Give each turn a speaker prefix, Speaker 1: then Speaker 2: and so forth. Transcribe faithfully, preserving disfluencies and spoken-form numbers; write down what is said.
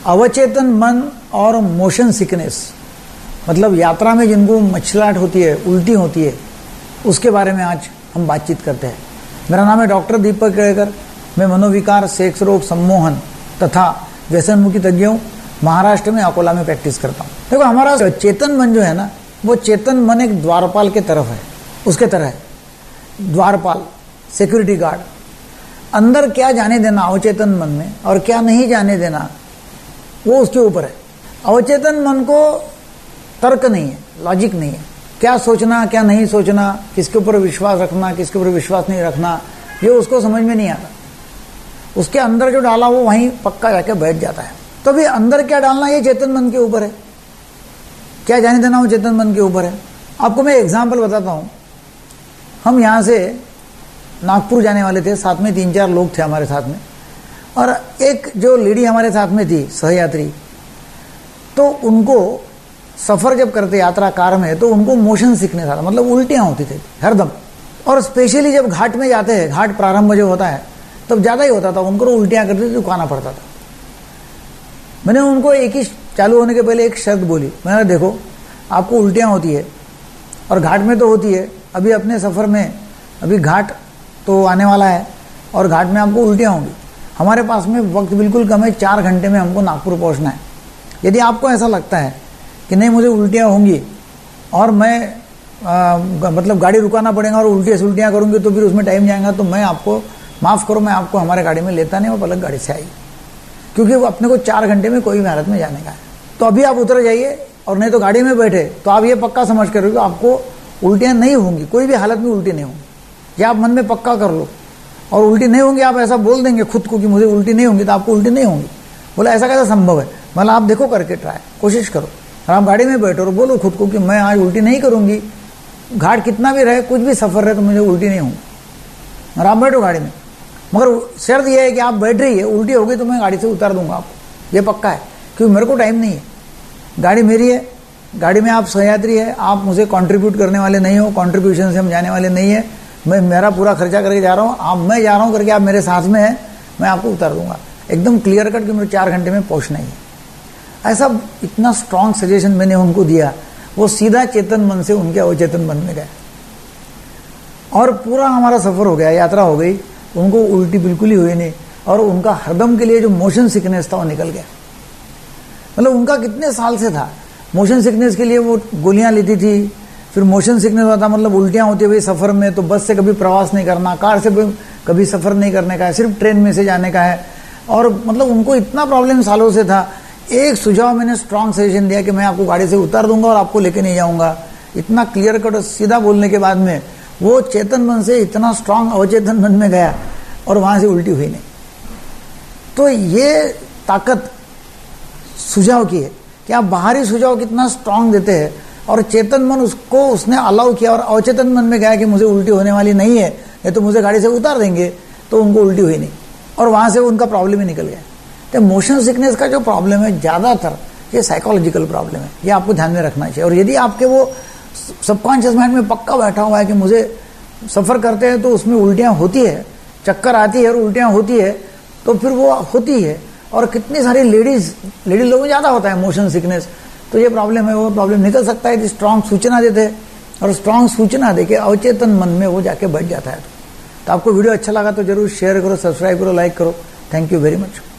Speaker 1: अवचेतन मन और मोशन सिकनेस, मतलब यात्रा में जिनको मछलाहट होती है, उल्टी होती है, उसके बारे में आज हम बातचीत करते हैं। मेरा नाम है डॉक्टर दीपक केड़कर। मैं मनोविकार, सेक्स रोग, सम्मोहन तथा व्यसन मुक्ति तज्ञ हूँ। महाराष्ट्र में अकोला में प्रैक्टिस करता हूँ। देखो, हमारा चेतन मन जो है ना, वो चेतन मन एक द्वारपाल के तरफ है, उसके तरह है। द्वारपाल, सिक्योरिटी गार्ड। अंदर क्या जाने देना अवचेतन मन में और क्या नहीं जाने देना, वो उसके ऊपर है। अवचेतन मन को तर्क नहीं है, लॉजिक नहीं है। क्या सोचना, क्या नहीं सोचना, किसके ऊपर विश्वास रखना, किसके ऊपर विश्वास नहीं रखना, ये उसको समझ में नहीं आता। उसके अंदर जो डाला वो वहीं पक्का जाके बैठ जाता है। तो भी अंदर क्या डालना, ये चेतन मन के ऊपर है। क्या जाने देना, वो चेतन मन के ऊपर है। आपको मैं एग्जाम्पल बताता हूँ। हम यहाँ से नागपुर जाने वाले थे, साथ में तीन चार लोग थे हमारे साथ में, और एक जो लेडी हमारे साथ में थी, सहयात्री, तो उनको सफ़र जब करते यात्रा कार में, तो उनको मोशन सिकनेस आता, मतलब उल्टियाँ होती थी हरदम। और स्पेशली जब घाट में जाते हैं, घाट प्रारंभ जो होता है तब ज़्यादा ही होता था, उनको उल्टियाँ करती थी, रुकाना पड़ता था। मैंने उनको एक ही चालू होने के पहले एक शर्त बोली। मैंने देखो, आपको उल्टियाँ होती है और घाट में तो होती है, अभी अपने सफ़र में अभी घाट तो आने वाला है और घाट में आपको उल्टियाँ होंगी। हमारे पास में वक्त बिल्कुल कम है, चार घंटे में हमको नागपुर पहुँचना है। यदि आपको ऐसा लगता है कि नहीं मुझे उल्टियाँ होंगी और मैं आ, मतलब गाड़ी रुकाना पड़ेगा और उल्टियाँ उल्टियाँ करूँगी तो फिर उसमें टाइम जाएगा, तो मैं आपको माफ़ करो, मैं आपको हमारे गाड़ी में लेता नहीं, वो अलग गाड़ी से आएगी, क्योंकि वो अपने को चार घंटे में कोई भी हालत में जाने का है। तो अभी आप उतर जाइए, और नहीं तो गाड़ी में बैठे तो आप ये पक्का समझ कर कि आपको उल्टियाँ नहीं होंगी, कोई भी हालत में उल्टी नहीं होंगी। या आप मन में पक्का कर लो, और उल्टी नहीं होंगी, आप ऐसा बोल देंगे खुद को कि मुझे उल्टी नहीं होंगी, तो आपको उल्टी नहीं होंगी। बोला ऐसा कैसा संभव है? मतलब आप देखो, करके ट्राई कोशिश करो, और आप गाड़ी में बैठो और बोलो खुद को कि मैं आज उल्टी नहीं करूँगी, घाट कितना भी रहे, कुछ भी सफ़र रहे, तो मुझे उल्टी नहीं होंगी। और आप बैठो गाड़ी में, मगर शर्त यह है कि आप बैठ रही है, उल्टी होगी तो मैं गाड़ी से उतार दूंगा आपको, ये पक्का है, क्योंकि मेरे को टाइम नहीं है। गाड़ी मेरी है, गाड़ी में आप सहयात्री है, आप मुझे कंट्रीब्यूट करने वाले नहीं हो, कंट्रीब्यूशन से हम जाने वाले नहीं है। मैं मेरा पूरा खर्चा करके जा रहा हूँ, आप मैं जा रहा हूँ करके आप मेरे साथ में हैं, मैं आपको उतार दूंगा एकदम क्लियर कट कि मुझे चार घंटे में पहुँचना ही है। ऐसा इतना स्ट्रॉन्ग सजेशन मैंने उनको दिया, वो सीधा चेतन मन से उनके अवचेतन मन में गए और पूरा हमारा सफ़र हो गया, यात्रा हो गई। उनको उल्टी बिल्कुल ही हुई नहीं, और उनका हरदम के लिए जो मोशन सिकनेस था वो निकल गया। मतलब उनका कितने साल से था मोशन सिकनेस के लिए, वो गोलियां लेती थी, फिर मोशन सिकनेस होता, मतलब उल्टियां होती है सफ़र में, तो बस से कभी प्रवास नहीं करना, कार से कभी सफ़र नहीं करने का है, सिर्फ ट्रेन में से जाने का है। और मतलब उनको इतना प्रॉब्लम सालों से था। एक सुझाव मैंने स्ट्रॉन्ग सजेशन दिया कि मैं आपको गाड़ी से उतार दूंगा और आपको लेके नहीं जाऊंगा। इतना क्लियर कट और सीधा बोलने के बाद में वो चेतन मन से इतना स्ट्रांग अवचेतन मन में गया और वहां से उल्टी हुई नहीं। तो ये ताकत सुझाव की है कि आप बाहरी सुझाव कितना स्ट्रांग देते हैं, और चेतन मन उसको उसने अलाउ किया और अवचेतन मन में गया कि मुझे उल्टी होने वाली नहीं है, नहीं तो मुझे गाड़ी से उतार देंगे, तो उनको उल्टी हुई नहीं और वहां से उनका प्रॉब्लम ही निकल गया। तो मोशन सिकनेस का जो प्रॉब्लम है ज़्यादातर ये साइकोलॉजिकल प्रॉब्लम है, ये आपको ध्यान में रखना चाहिए। और यदि आपके वो सबकॉन्शियस माइंड में पक्का बैठा हुआ है कि मुझे सफ़र करते हैं तो उसमें उल्टियाँ होती है, चक्कर आती है और उल्टियाँ होती है, तो फिर वो होती है। और कितनी सारी लेडीज लेडी लोगों में ज़्यादा होता है मोशन सिकनेस, तो ये प्रॉब्लम है, वो प्रॉब्लम निकल सकता है। स्ट्रांग सूचना देते हैं और स्ट्रांग सूचना देके अवचेतन मन में वो जाके बैठ जाता है। तो आपको वीडियो अच्छा लगा तो जरूर शेयर करो, सब्सक्राइब करो, लाइक करो। Thank you very much.